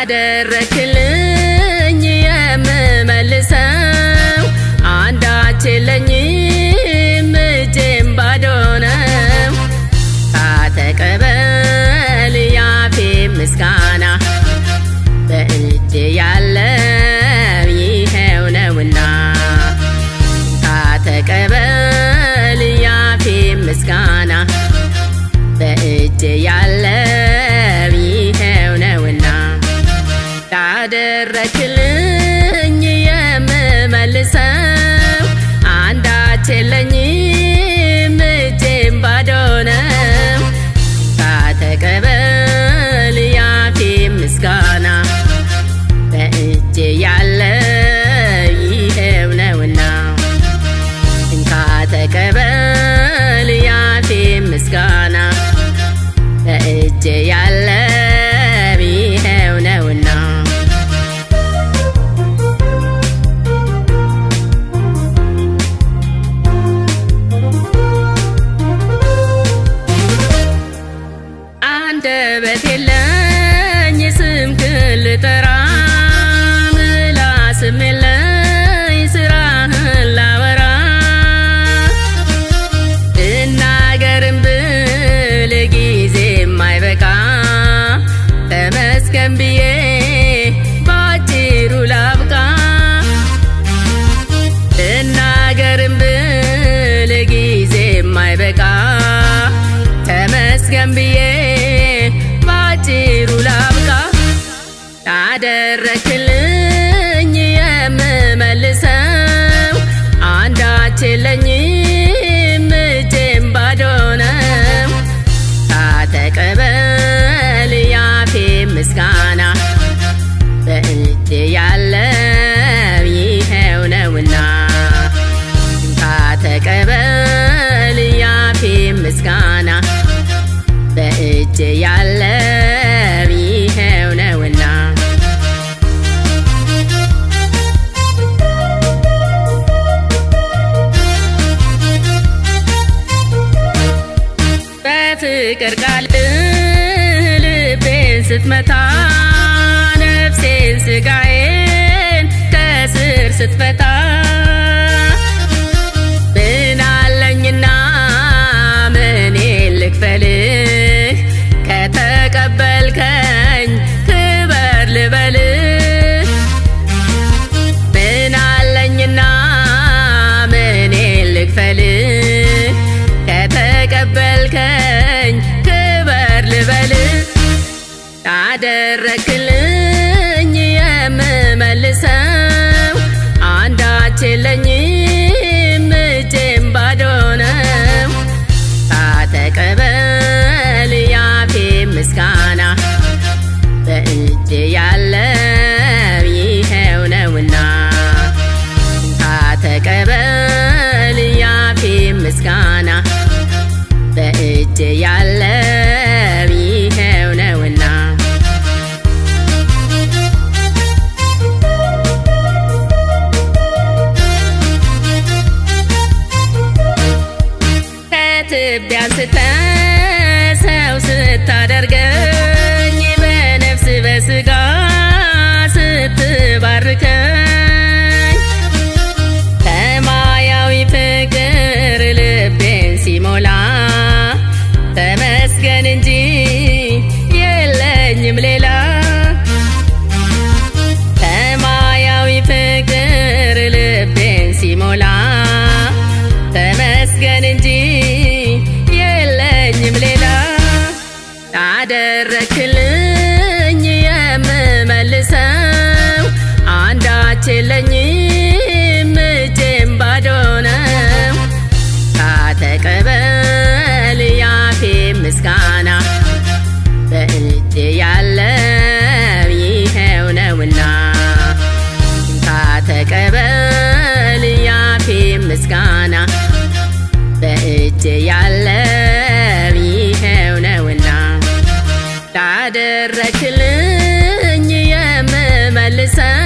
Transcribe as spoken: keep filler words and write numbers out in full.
ላደረክልኝ የምመልሰው አንዳች የለኝም እጄም ባዶ ነው ካተቀበል ያፌ ምስጋና በእጄ ያለው ይሄው ነውና ካተቀበል ያፌ ምስጋና በእጄ ያለው ይሄው ነውና ላደረክልኝ የምመልሰው አንዳች የለኝም እጄም ባዶ ነው ካተቀበል ያፌ ምስጋና በእጄ ያለው ይሄው ነውና ካተቀበል ያፌ ምስጋና በእጄ ያለው ይሄው ነውና አንደበት የለኝ ስምህን ልጠራ ምላስም የለኝ ስራህን ላወራ እናገርም ብል ጊዜ የማይበቃ ተመስገን ብዬ ባጭሩ ላብቃ እናገርም ብል ጊዜ የማይበቃ ተመስገን ብዬ ባጭሩ ላብቃ ላደረክልኝ የምመልሰው አንዳች የለኝም እጄም ባዶ ነው ካተቀበል ያፌ ምስጋና በእጄ ያለው ይሄው ነውና ካተቀበል ያፌ ምስጋና በእጄ ያለው ይሄው ነውና በፍቅር ቃል ልቤን ስትመታ ነፍሴን ስጋዬን ከስር ስትፈታ ምናለኝና ምን ልክፈልህ ከተቀበልከኝ ክበር ልበልህ ምናለኝና ምን ልክፈልህ ከተቀበልከኝ ክበር ልበልህ ላደረክልኝ የምመልሰው አንዳች የለኝም እጄም ባዶ ነው ካተቀበል ያፌ ምስጋና በእጄ ያለው ይሄው ነውና ካተቀበል ያፌ ምስጋና በእጄ ያለው ይሄው ነውና ከትቢያ አንስተህ ሰው ስታደርገኝ በነፍስ በስጋ ስትባርከኝ ሰማያዊ ፍቅር ልቤን ሲሞላ ተመስገን እንጂ የለኝም ሌላ ሰማያዊ ፍቅር ልቤን ሲሞላ ተመስገን እንጂ የለኝም ሌላ ላደረክልኝ የምመልሰው አንዳች የለኝም እጄም ባዶ ነው ካተቀበል ያፌ ምስጋና በእጄ ያለው ይሄው ነውና ካተቀበል ያፌ ምስጋና በእጄ ያለው ይሄው ነውና ላደረክልኝ የምመልሰው